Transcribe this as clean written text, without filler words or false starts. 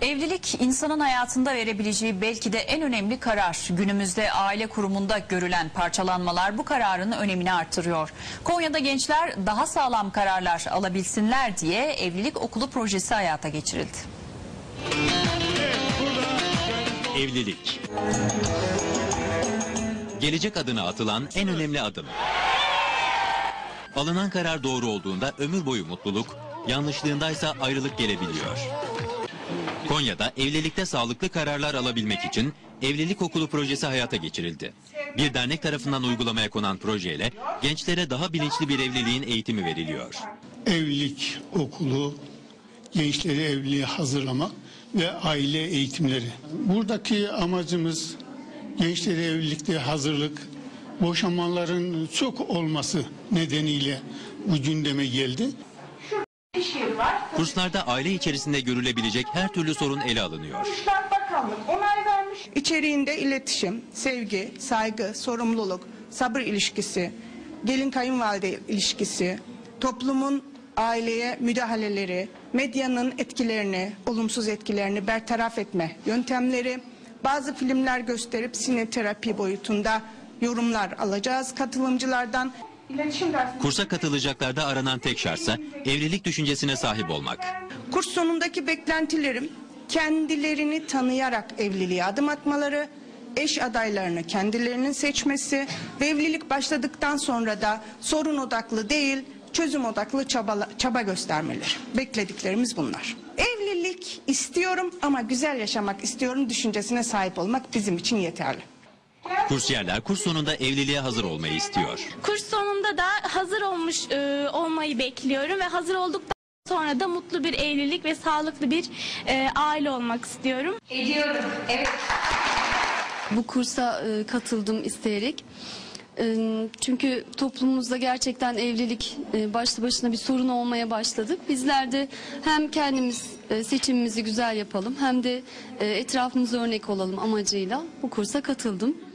Evlilik insanın hayatında verebileceği belki de en önemli karar. Günümüzde aile kurumunda görülen parçalanmalar bu kararın önemini artırıyor. Konya'da gençler daha sağlam kararlar alabilsinler diye evlilik okulu projesi hayata geçirildi. Evlilik. Gelecek adına atılan en önemli adım. Alınan karar doğru olduğunda ömür boyu mutluluk, yanlışlığındaysa ayrılık gelebiliyor. Konya'da evlilikte sağlıklı kararlar alabilmek için evlilik okulu projesi hayata geçirildi. Bir dernek tarafından uygulamaya konan projeyle gençlere daha bilinçli bir evliliğin eğitimi veriliyor. Evlilik okulu, gençleri evliliğe hazırlamak ve aile eğitimleri. Buradaki amacımız gençleri evlilikte hazırlık, boşanmaların çok olması nedeniyle bu gündeme geldi. Kurslarda aile içerisinde görülebilecek her türlü sorun ele alınıyor. İçeriğinde iletişim, sevgi, saygı, sorumluluk, sabır ilişkisi, gelin kayınvalide ilişkisi, toplumun aileye müdahaleleri, medyanın etkilerini, olumsuz etkilerini bertaraf etme yöntemleri, bazı filmler gösterip sineterapi boyutunda yorumlar alacağız katılımcılardan. Kursa katılacaklarda aranan tek şartsa evlilik düşüncesine sahip olmak. Kurs sonundaki beklentilerim kendilerini tanıyarak evliliğe adım atmaları, eş adaylarını kendilerinin seçmesi ve evlilik başladıktan sonra da sorun odaklı değil, çözüm odaklı çaba göstermeleri. Beklediklerimiz bunlar. Evlilik istiyorum ama güzel yaşamak istiyorum düşüncesine sahip olmak bizim için yeterli. Kursiyerler kurs sonunda evliliğe hazır olmayı istiyor. Kurs sonunda da hazır olmayı bekliyorum ve hazır olduktan sonra da mutlu bir evlilik ve sağlıklı bir aile olmak istiyorum. Ediyorum, evet. Bu kursa katıldım isteyerek. Çünkü toplumumuzda gerçekten evlilik başlı başına bir sorun olmaya başladı. Bizler de hem kendimiz seçimimizi güzel yapalım hem de etrafımıza örnek olalım amacıyla bu kursa katıldım.